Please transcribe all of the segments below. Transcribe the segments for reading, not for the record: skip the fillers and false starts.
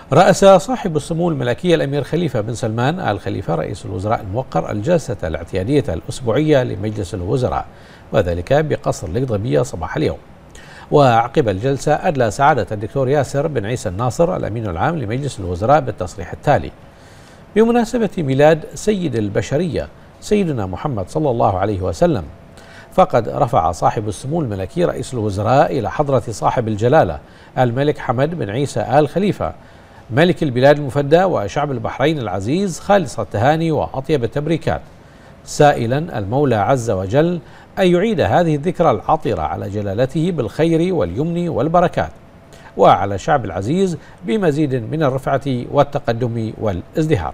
رأس صاحب السمو الملكي الأمير خليفة بن سلمان آل خليفة رئيس الوزراء الموقر الجلسة الاعتيادية الأسبوعية لمجلس الوزراء، وذلك بقصر القضبية صباح اليوم. وعقب الجلسة أدلى سعادة الدكتور ياسر بن عيسى الناصر الأمين العام لمجلس الوزراء بالتصريح التالي: بمناسبة ميلاد سيد البشرية سيدنا محمد صلى الله عليه وسلم، فقد رفع صاحب السمو الملكي رئيس الوزراء إلى حضرة صاحب الجلالة الملك حمد بن عيسى آل خليفة ملك البلاد المفدى وشعب البحرين العزيز خالص التهاني وأطيب التبريكات، سائلا المولى عز وجل أن يعيد هذه الذكرى العطرة على جلالته بالخير واليمن والبركات، وعلى الشعب العزيز بمزيد من الرفعة والتقدم والازدهار.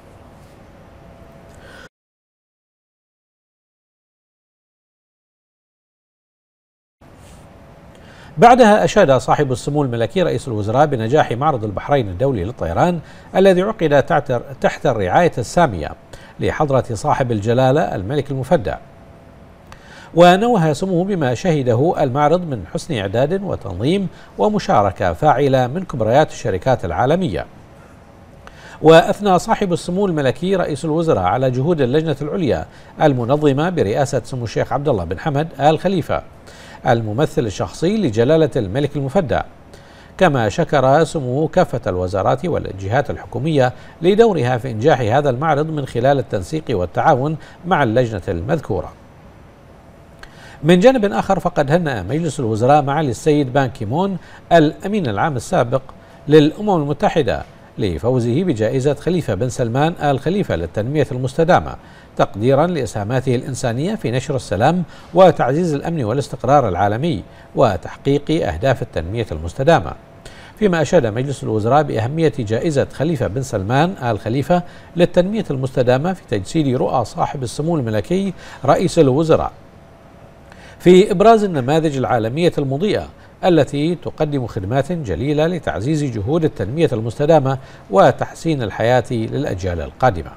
بعدها أشاد صاحب السمو الملكي رئيس الوزراء بنجاح معرض البحرين الدولي للطيران الذي عقد تحت الرعاية السامية لحضرة صاحب الجلالة الملك المفدى، ونوه سموه بما شهده المعرض من حسن إعداد وتنظيم ومشاركة فاعلة من كبريات الشركات العالمية. وأثنى صاحب السمو الملكي رئيس الوزراء على جهود اللجنة العليا المنظمة برئاسة سمو الشيخ عبد الله بن حمد آل خليفة الممثل الشخصي لجلالة الملك المفدى، كما شكر سموه كافة الوزارات والجهات الحكومية لدورها في إنجاح هذا المعرض من خلال التنسيق والتعاون مع اللجنة المذكورة. من جانب آخر، فقد هنأ مجلس الوزراء معالي السيد بان كيمون الأمين العام السابق للأمم المتحدة لفوزه بجائزة خليفة بن سلمان آل خليفة للتنمية المستدامة، تقديرا لإسهاماته الإنسانية في نشر السلام وتعزيز الأمن والاستقرار العالمي وتحقيق أهداف التنمية المستدامة. فيما أشاد مجلس الوزراء بأهمية جائزة خليفة بن سلمان آل خليفة للتنمية المستدامة في تجسيد رؤى صاحب السمو الملكي رئيس الوزراء في إبراز النماذج العالمية المضيئة التي تقدم خدمات جليلة لتعزيز جهود التنمية المستدامة وتحسين الحياة للأجيال القادمة.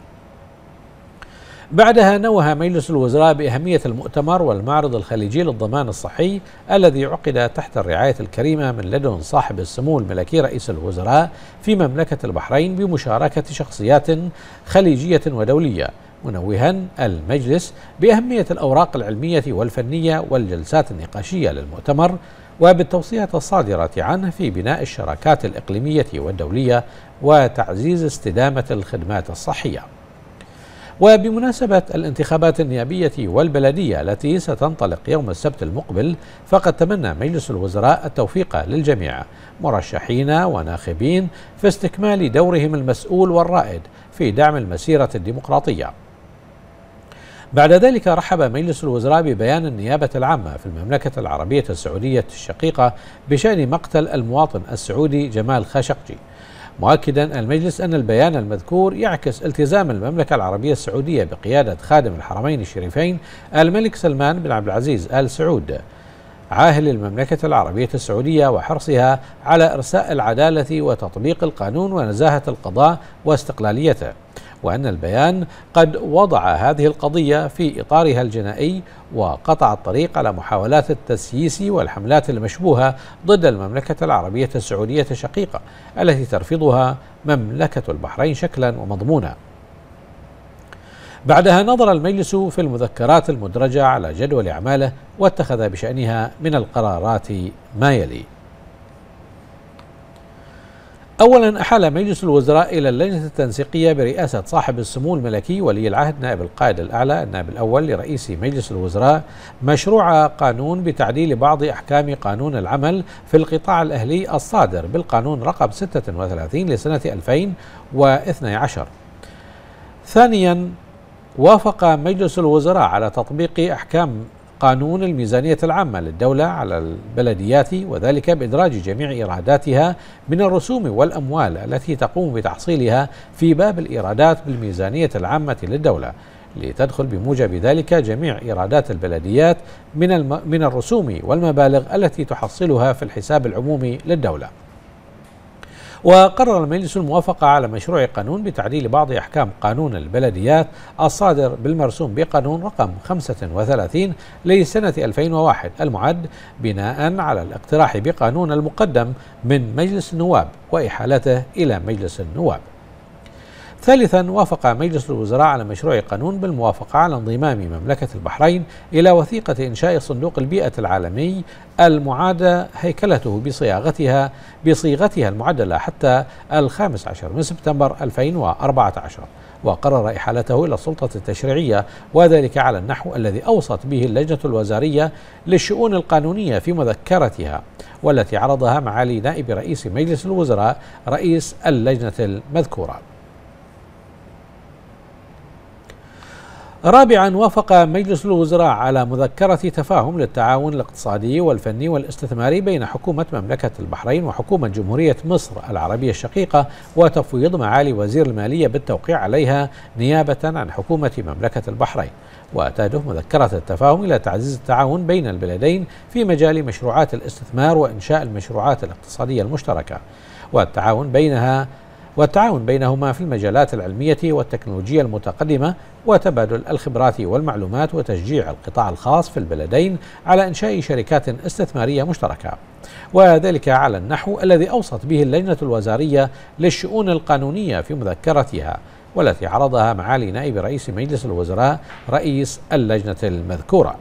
بعدها نوه مجلس الوزراء بأهمية المؤتمر والمعرض الخليجي للضمان الصحي الذي عقد تحت الرعاية الكريمة من لدن صاحب السمو الملكي رئيس الوزراء في مملكة البحرين بمشاركة شخصيات خليجية ودولية، منوها المجلس بأهمية الأوراق العلمية والفنية والجلسات النقاشية للمؤتمر وبالتوصيات الصادرة عنه في بناء الشراكات الإقليمية والدولية وتعزيز استدامة الخدمات الصحية. وبمناسبة الانتخابات النيابية والبلدية التي ستنطلق يوم السبت المقبل، فقد تمنى مجلس الوزراء التوفيق للجميع مرشحين وناخبين في استكمال دورهم المسؤول والرائد في دعم المسيرة الديمقراطية. بعد ذلك رحب مجلس الوزراء ببيان النيابة العامة في المملكة العربية السعودية الشقيقة بشأن مقتل المواطن السعودي جمال خاشقجي، مؤكدا المجلس أن البيان المذكور يعكس التزام المملكة العربية السعودية بقيادة خادم الحرمين الشريفين الملك سلمان بن عبد العزيز آل سعود عاهل المملكة العربية السعودية وحرصها على إرساء العدالة وتطبيق القانون ونزاهة القضاء واستقلاليته، وأن البيان قد وضع هذه القضية في إطارها الجنائي وقطع الطريق على محاولات التسييس والحملات المشبوهة ضد المملكة العربية السعودية الشقيقة التي ترفضها مملكة البحرين شكلا ومضمونا. بعدها نظر المجلس في المذكرات المدرجة على جدول أعماله واتخذ بشأنها من القرارات ما يلي: أولا، أحال مجلس الوزراء إلى اللجنة التنسيقية برئاسة صاحب السمو الملكي ولي العهد نائب القائد الأعلى النائب الأول لرئيس مجلس الوزراء مشروع قانون بتعديل بعض أحكام قانون العمل في القطاع الأهلي الصادر بالقانون رقم 36 لسنة 2012. ثانيا، وافق مجلس الوزراء على تطبيق أحكام قانون الميزانية العامة للدولة على البلديات، وذلك بإدراج جميع إيراداتها من الرسوم والأموال التي تقوم بتحصيلها في باب الإيرادات بالميزانية العامة للدولة، لتدخل بموجب ذلك جميع إيرادات البلديات من الرسوم والمبالغ التي تحصلها في الحساب العمومي للدولة. وقرر المجلس الموافقة على مشروع قانون بتعديل بعض أحكام قانون البلديات الصادر بالمرسوم بقانون رقم 35 لسنة 2001 المعد بناء على الاقتراح بقانون المقدم من مجلس النواب وإحالته إلى مجلس النواب. ثالثا، وافق مجلس الوزراء على مشروع قانون بالموافقة على انضمام مملكة البحرين إلى وثيقة إنشاء صندوق البيئة العالمي المعاد هيكلته بصيغتها المعدلة حتى 15 من سبتمبر 2014، وقرر إحالته إلى السلطة التشريعية، وذلك على النحو الذي أوصت به اللجنة الوزارية للشؤون القانونية في مذكرتها، والتي عرضها معالي نائب رئيس مجلس الوزراء رئيس اللجنة المذكورة. رابعا، وافق مجلس الوزراء على مذكرة تفاهم للتعاون الاقتصادي والفني والاستثماري بين حكومة مملكة البحرين وحكومة جمهورية مصر العربية الشقيقة، وتفويض معالي وزير المالية بالتوقيع عليها نيابة عن حكومة مملكة البحرين. وتهدف مذكرة التفاهم إلى تعزيز التعاون بين البلدين في مجال مشروعات الاستثمار وإنشاء المشروعات الاقتصادية المشتركة، والتعاون بينهما في المجالات العلمية والتكنولوجية المتقدمة، وتبادل الخبرات والمعلومات، وتشجيع القطاع الخاص في البلدين على إنشاء شركات استثمارية مشتركة، وذلك على النحو الذي أوصت به اللجنة الوزارية للشؤون القانونية في مذكرتها، والتي عرضها معالي نائب رئيس مجلس الوزراء رئيس اللجنة المذكورة.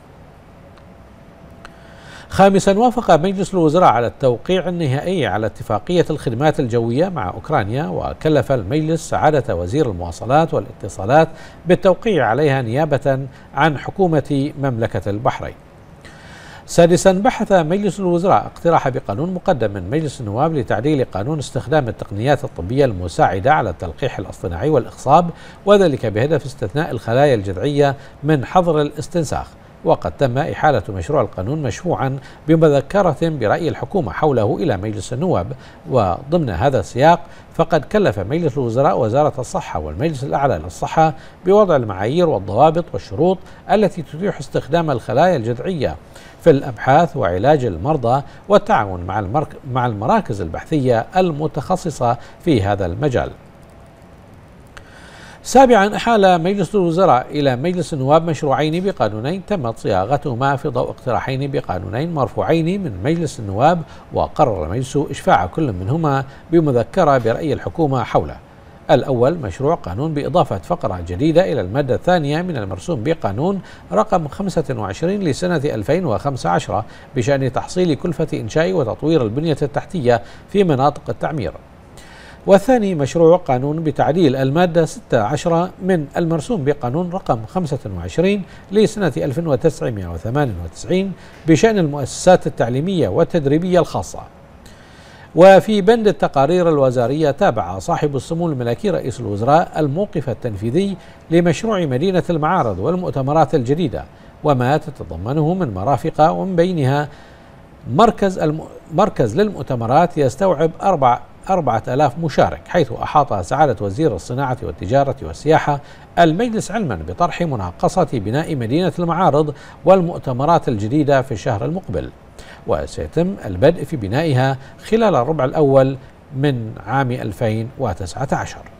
خامسا، وافق مجلس الوزراء على التوقيع النهائي على اتفاقية الخدمات الجوية مع أوكرانيا، وكلف المجلس سعادة وزير المواصلات والاتصالات بالتوقيع عليها نيابة عن حكومة مملكة البحرين. سادسا، بحث مجلس الوزراء اقتراح بقانون مقدم من مجلس النواب لتعديل قانون استخدام التقنيات الطبية المساعدة على التلقيح الاصطناعي والإخصاب، وذلك بهدف استثناء الخلايا الجذعية من حظر الاستنساخ، وقد تم إحالة مشروع القانون مشفوعا بمذكرة برأي الحكومة حوله إلى مجلس النواب. وضمن هذا السياق فقد كلف مجلس الوزراء وزارة الصحة والمجلس الأعلى للصحة بوضع المعايير والضوابط والشروط التي تتيح استخدام الخلايا الجذعية في الأبحاث وعلاج المرضى، والتعاون مع المراكز البحثية المتخصصة في هذا المجال. سابعا، أحال مجلس الوزراء إلى مجلس النواب مشروعين بقانونين تمت صياغتهما في ضوء اقتراحين بقانونين مرفوعين من مجلس النواب، وقرر المجلس إشفاع كل منهما بمذكرة برأي الحكومة حوله. الأول، مشروع قانون بإضافة فقرة جديدة إلى المادة الثانية من المرسوم بقانون رقم 25 لسنة 2015 بشأن تحصيل كلفة إنشاء وتطوير البنية التحتية في مناطق التعمير. والثاني، مشروع قانون بتعديل المادة 16 من المرسوم بقانون رقم 25 لسنة 1998 بشأن المؤسسات التعليمية والتدريبية الخاصة. وفي بند التقارير الوزارية، تابع صاحب السمو الملكي رئيس الوزراء الموقف التنفيذي لمشروع مدينة المعارض والمؤتمرات الجديدة، وما تتضمنه من مرافق، ومن بينها مركز للمؤتمرات يستوعب 4,000 مشارك، حيث أحاط سعادة وزير الصناعة والتجارة والسياحة المجلس علما بطرح مناقصة بناء مدينة المعارض والمؤتمرات الجديدة في الشهر المقبل، وسيتم البدء في بنائها خلال الربع الأول من عام 2019.